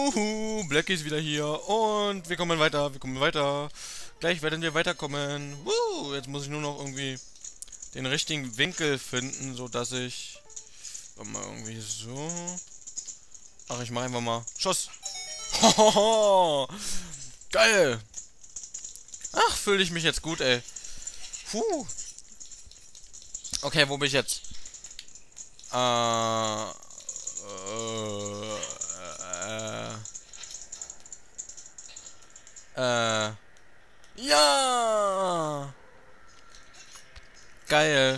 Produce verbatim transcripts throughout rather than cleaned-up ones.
Wuhu, Blackie ist wieder hier und wir kommen weiter, wir kommen weiter. Gleich werden wir weiterkommen. Wuhu, jetzt muss ich nur noch irgendwie den richtigen Winkel finden, so dass ich mal irgendwie so. Ach, ich mache einfach mal Schuss. Hohoho, geil. Ach, fühle ich mich jetzt gut, ey. Puh. Okay, wo bin ich jetzt? Äh, äh, äh, ja! Geil.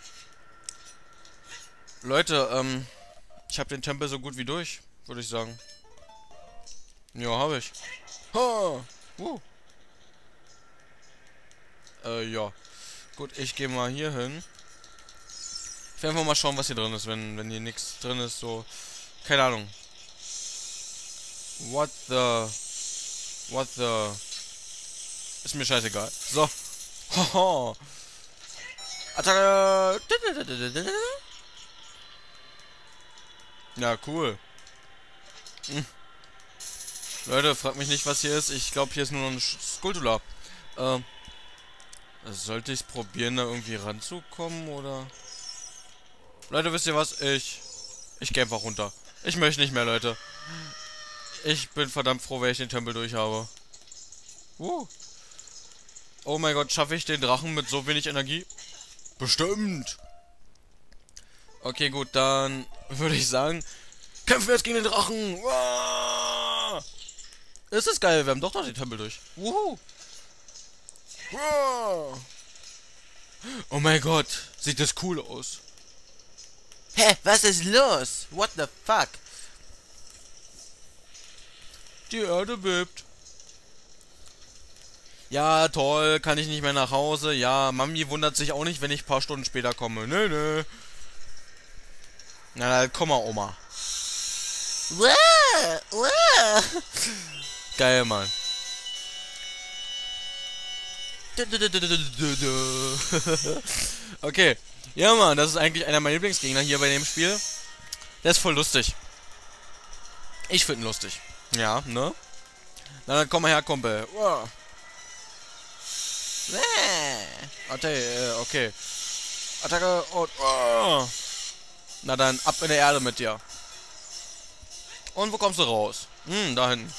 Leute, ähm, ich habe den Tempel so gut wie durch, würde ich sagen. Ja, habe ich. Ha! Uh. Äh, ja. Gut, ich gehe mal hier hin. Ich will einfach mal schauen, was hier drin ist, wenn, wenn hier nichts drin ist, so. Keine Ahnung. What the... What the... Ist mir scheißegal. So. Hoho. Attacke. Ja, cool. Hm. Leute, fragt mich nicht, was hier ist. Ich glaube, hier ist nur noch ein Skulltula. Ähm. Sollte ich es probieren, da irgendwie ranzukommen, oder? Leute, wisst ihr was? Ich... Ich gehe einfach runter. Ich möchte nicht mehr, Leute. Ich bin verdammt froh, wenn ich den Tempel durch habe. Uh. Oh mein Gott, schaffe ich den Drachen mit so wenig Energie? Bestimmt! Okay, gut, dann würde ich sagen, kämpfen wir jetzt gegen den Drachen! Uah! Ist das geil, wir haben doch noch den Tempel durch. Wuhu! Uah! Oh mein Gott, sieht das cool aus. Hä, was ist los? What the fuck? Die Erde bebt. Ja, toll, kann ich nicht mehr nach Hause. Ja, Mami wundert sich auch nicht, wenn ich ein paar Stunden später komme. Nö, nö. Na, dann komm mal, Oma. Wow, wow. Geil, Mann. Okay. Ja, Mann, das ist eigentlich einer meiner Lieblingsgegner hier bei dem Spiel. Der ist voll lustig. Ich finde ihn lustig. Ja, ne? Na, dann komm mal her, Kumpel. Wow. Warte, äh, okay. Attacke und... Oh. Na dann, ab in der Erde mit dir. Und wo kommst du raus? Hm, da hinten.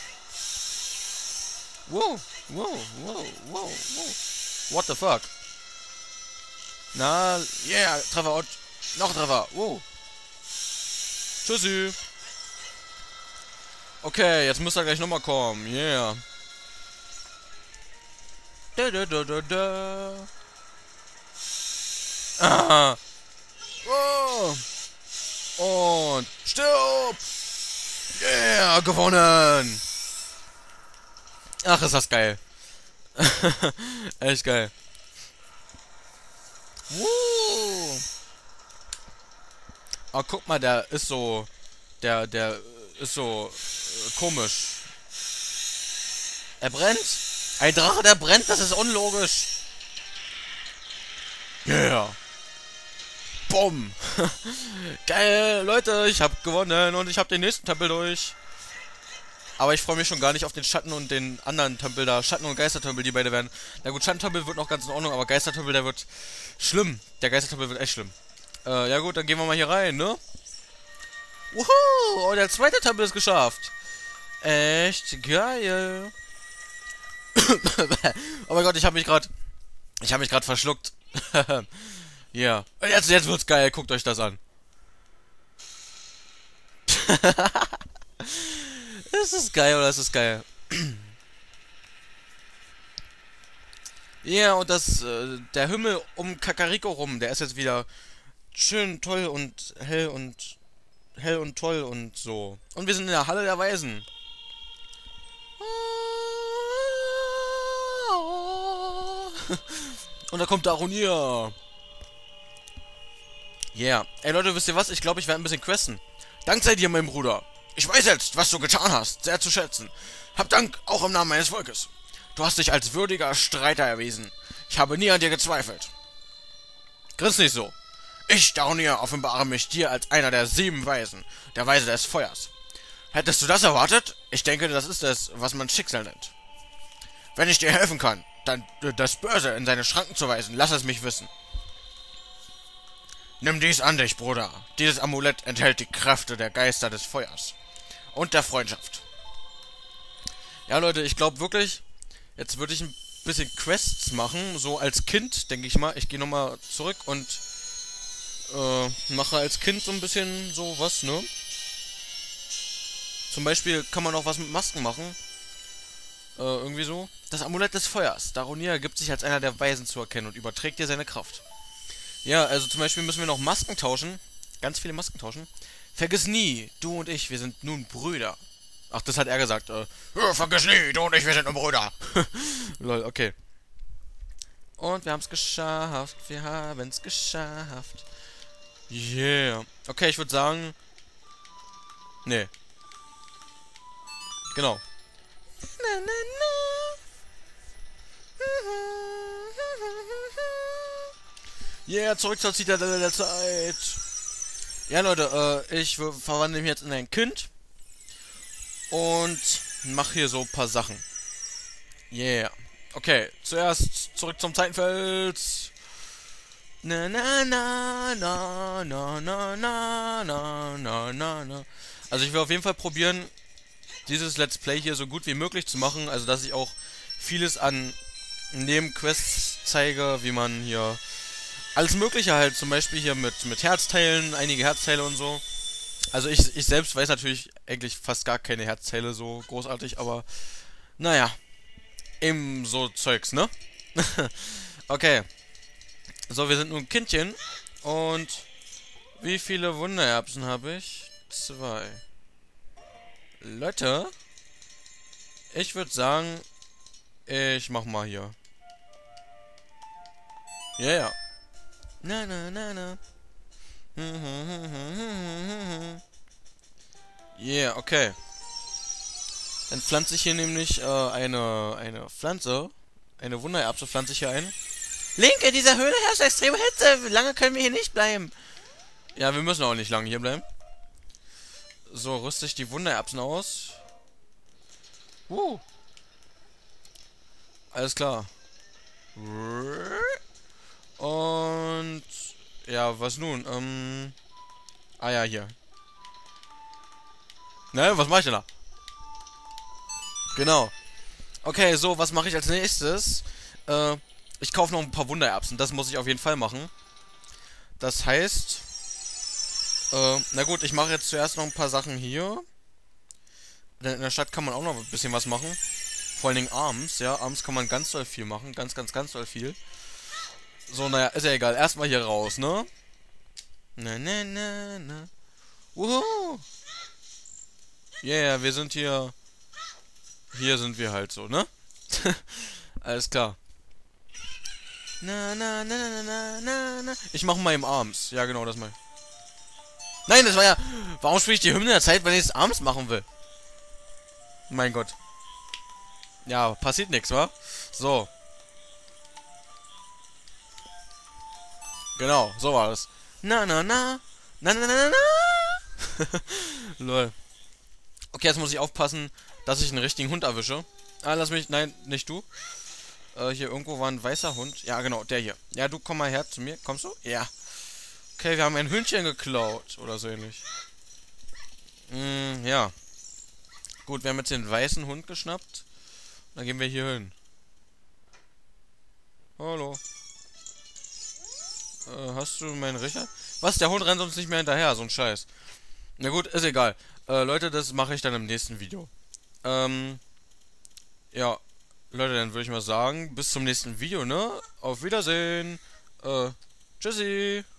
Wow, wow, wow, wow, wow. What the fuck? Na, yeah, Treffer und... Noch ein Treffer, wow. Tschüssi. Okay, jetzt muss er gleich nochmal kommen, yeah. Da, da, da, da, da. Ah. Oh. Und stirb! Yeah, gewonnen! Ach, ist das geil. Echt geil. Woo. Oh, guck mal, der ist so... Der, der ist so... Äh, komisch. Er brennt? Ein Drache, der brennt, das ist unlogisch. Yeah. Bumm. Geil, Leute, ich habe gewonnen und ich habe den nächsten Tempel durch. Aber ich freue mich schon gar nicht auf den Schatten und den anderen Tempel da. Schatten- und Geistertempel, die beide werden. Na gut, Schattentempel wird noch ganz in Ordnung, aber Geistertempel, der wird schlimm. Der Geistertempel wird echt schlimm. Äh, ja gut, dann gehen wir mal hier rein, ne? Wuhu! Und der zweite Tempel ist geschafft. Echt geil. Oh mein Gott, ich habe mich gerade... Ich habe mich gerade verschluckt. Ja. Yeah. Jetzt, jetzt wird's geil. Guckt euch das an. Ist es geil oder ist es geil? Ja, yeah, und das, äh, der Himmel um Kakariko rum, der ist jetzt wieder schön toll und hell und hell und toll und so. Und wir sind in der Halle der Weisen. Und da kommt Darunia. Yeah. Ey Leute, wisst ihr was? Ich glaube, ich werde ein bisschen questen. Dank sei dir, mein Bruder. Ich weiß jetzt, was du getan hast, sehr zu schätzen. Hab Dank auch im Namen meines Volkes. Du hast dich als würdiger Streiter erwiesen. Ich habe nie an dir gezweifelt. Grinst nicht so. Ich, Darunia, offenbare mich dir als einer der sieben Weisen, der Weise des Feuers. Hättest du das erwartet? Ich denke, das ist es, was man Schicksal nennt. Wenn ich dir helfen kann, dann äh, das Böse in seine Schranken zu weisen, lass es mich wissen. Nimm dies an dich, Bruder. Dieses Amulett enthält die Kräfte der Geister des Feuers und der Freundschaft. Ja, Leute, ich glaube wirklich, jetzt würde ich ein bisschen Quests machen, so als Kind, denke ich mal. Ich gehe nochmal zurück und äh, mache als Kind so ein bisschen sowas, ne? Zum Beispiel kann man auch was mit Masken machen. Äh, irgendwie so. Das Amulett des Feuers. Daronir gibt sich als einer der Weisen zu erkennen und überträgt dir seine Kraft. Ja, also zum Beispiel müssen wir noch Masken tauschen. Ganz viele Masken tauschen. Vergiss nie, du und ich, wir sind nun Brüder. Ach, das hat er gesagt. Äh, ja, vergiss nie, du und ich, wir sind nur Brüder. Lol, okay. Und wir haben es geschafft. Wir haben es geschafft. Yeah. Okay, ich würde sagen... Nee. Genau. Na, na, na. Yeah, zurück zur Zitadelle der Zeit. Ja, Leute, äh, ich verwandle mich jetzt in ein Kind. Und mache hier so ein paar Sachen. Yeah. Okay, zuerst zurück zum Zeitenfels. Na na na na na na na na na na na. Also ich will auf jeden Fall probieren, dieses Let's Play hier so gut wie möglich zu machen. Also dass ich auch vieles an Nebenquests zeige, wie man hier alles Mögliche halt, zum Beispiel hier mit, mit Herzteilen, einige Herzteile und so. Also ich, ich selbst weiß natürlich eigentlich fast gar keine Herzteile so großartig, aber naja, eben so Zeugs, ne? Okay. So, wir sind nun Kindchen und wie viele Wundererbsen habe ich? Zwei. Leute, ich würde sagen, ich mach mal hier. Ja, yeah, ja. Na, na, na, na. Yeah, okay. Dann pflanze ich hier nämlich äh, eine, eine Pflanze. Eine Wundererbse pflanze ich hier ein. Link, in dieser Höhle herrscht extreme Hitze. Lange können wir hier nicht bleiben. Ja, wir müssen auch nicht lange hier bleiben. So, rüste ich die Wundererbsen aus. Uh. Alles klar. Und... Ja, was nun? Ähm... Ah ja, hier. Ne, was mache ich denn da? Genau. Okay, so, was mache ich als nächstes? Äh, ich kaufe noch ein paar Wundererbsen. Das muss ich auf jeden Fall machen. Das heißt... Äh, na gut, ich mache jetzt zuerst noch ein paar Sachen hier. Denn in der Stadt kann man auch noch ein bisschen was machen. Vor allen Dingen abends, ja. Abends kann man ganz doll viel machen. Ganz, ganz, ganz doll viel. So, naja, ist ja egal. Erstmal hier raus, ne? Na, na, na, na. Wuhu! Yeah, wir sind hier... Hier sind wir halt so, ne? Alles klar. Na, na, na, na, na, na, na. Ich mache mal eben abends. Ja, genau, das mal. Nein, das war ja... Warum spiele ich die Hymne der Zeit, wenn ich es abends machen will? Mein Gott. Ja, passiert nichts, wa? So. Genau, so war das. Na, na, na. Na, na, na, na, na. Lol. Okay, jetzt muss ich aufpassen, dass ich einen richtigen Hund erwische. Ah, lass mich... Nein, nicht du. Äh, hier irgendwo war ein weißer Hund. Ja, genau, der hier. Ja, du komm mal her zu mir. Kommst du? Ja. Okay, wir haben ein Hündchen geklaut. Oder so ähnlich. Mm, ja. Gut, wir haben jetzt den weißen Hund geschnappt. Dann gehen wir hier hin. Hallo. Äh, hast du meinen Richard? Was? Der Hund rennt uns nicht mehr hinterher. So ein Scheiß. Na gut, ist egal. Äh, Leute, das mache ich dann im nächsten Video. Ähm... Ja, Leute, dann würde ich mal sagen, bis zum nächsten Video, ne? Auf Wiedersehen. Äh, tschüssi.